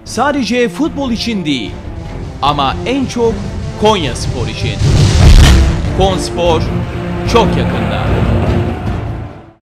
Sadece futbol için değil ama en çok Konyaspor için. Konspor çok yakında.